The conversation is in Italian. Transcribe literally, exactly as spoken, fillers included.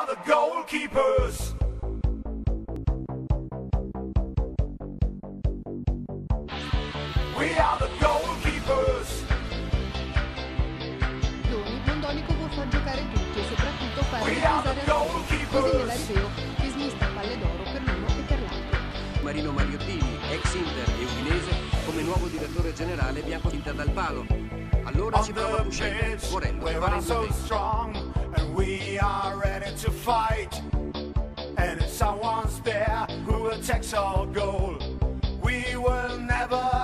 are the goalkeepers. We are the goalkeepers. Mondonico vuol far giocare tutti e soprattutto fare We riposare are the a tutti. Così goalkeepers. nell'arriveo si smista palle d'oro per l'uno e per l'altro. Marino Mariottini, ex Inter e Udinese, come nuovo direttore generale biancovinta dal palo. Allora ci On prova the Buscetta, pitch, Morello, we are Parenzo so Tempo. strong and we are ready to fight. And if someone's there who attacks our goal, we will never